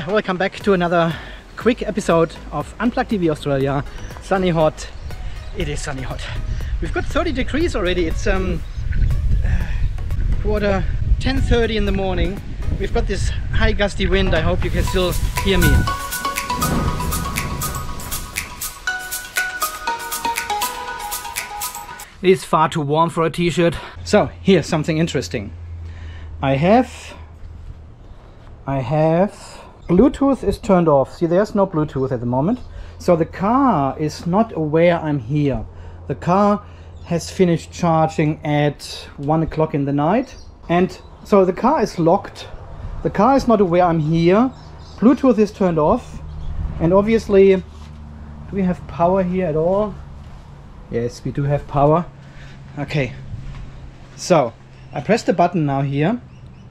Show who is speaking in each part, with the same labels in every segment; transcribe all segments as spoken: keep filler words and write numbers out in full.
Speaker 1: welcome back to another quick episode of Unplugged T V Australia. Sunny hot. It is sunny hot. We've got thirty degrees already. It's um quarter ten thirty in the morning. We've got this high gusty wind. I hope you can still hear me. It is far too warm for a t-shirt. So here's something interesting. I have I have Bluetooth is turned off. See, there's no Bluetooth at the moment. So the car is not aware I'm here. The car has finished charging at one o'clock in the night. And so the car is locked. The car is not aware I'm here. Bluetooth is turned off. And obviously, do we have power here at all? Yes, we do have power. Okay. So, I press the button now here.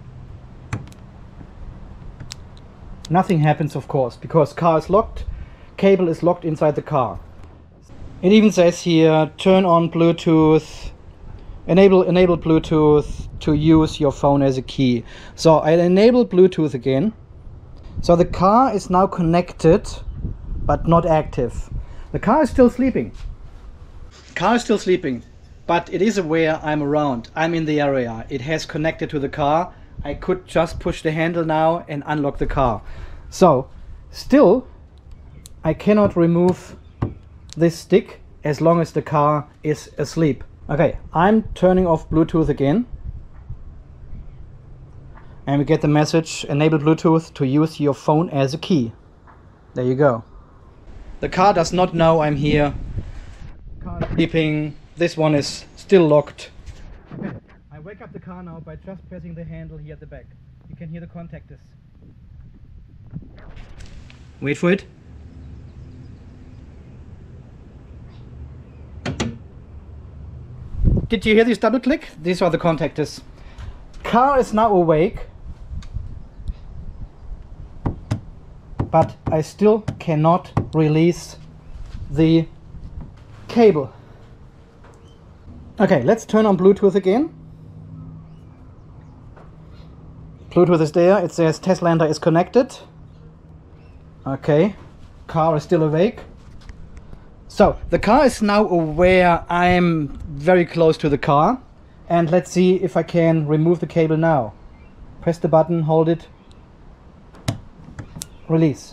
Speaker 1: Nothing happens, of course, because car is locked, cable is locked inside the car. It even says here, turn on Bluetooth, enable enable Bluetooth to use your phone as a key. So I enable Bluetooth again. So the car is now connected, but not active. The car is still sleeping. Car is still sleeping, but it is aware I'm around. I'm in the area. It has connected to the car. I could just push the handle now and unlock the car. So, still, I cannot remove this stick as long as the car is asleep. Okay, I'm turning off Bluetooth again. And we get the message, enable Bluetooth to use your phone as a key. There you go. The car does not know I'm here. Car is sleeping. This one is still locked. Okay. I wake up the car now by just pressing the handle here at the back. You can hear the contactors. Wait for it. Did you hear this double click? These are the contactors. Car is now awake, but I still cannot release the cable. Okay, let's turn on Bluetooth again. Bluetooth is there. It says Teslander is connected. Okay, car is still awake. So the car is now aware I'm very close to the car. And let's see if I can remove the cable now. Press the button, hold it. Release.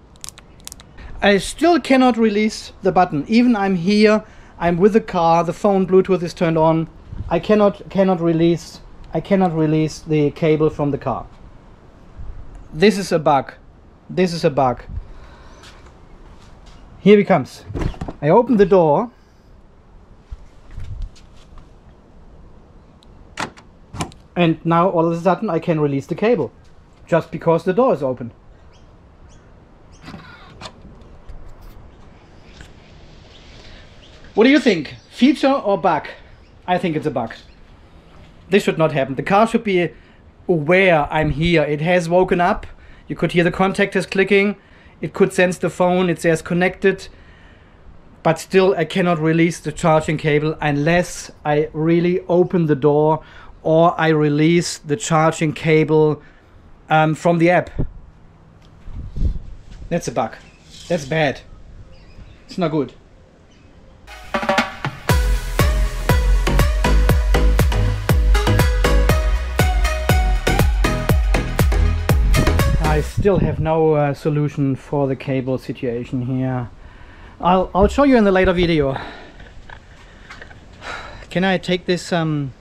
Speaker 1: I still cannot release the button. Even I'm here, I'm with the car, the phone Bluetooth is turned on. I cannot cannot release I cannot release the cable from the car. This is a bug. This is a bug. Here it comes. I open the door. And now all of a sudden I can release the cable. Just because the door is open. What do you think? Feature or bug? I think it's a bug. This should not happen. The car should be aware I'm here. It has woken up. You could hear the contactors clicking. It could sense the phone. It says connected. But still I cannot release the charging cable unless I really open the door or I release the charging cable um, from the app. That's a bug. That's bad. It's not good. I still have no uh, solution for the cable situation here. I'll, I'll show you in the later video. Can I take this um,